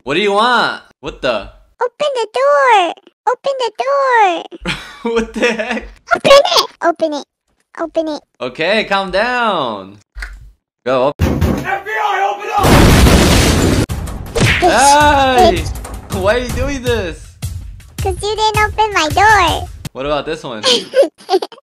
What do you want? What the? Open the door. Open the door. What the heck? Open it. Open it. Open it. Okay, calm down. Go. FBI, open up! Hey! Why are you doing this? Because you didn't open my door. What about this one?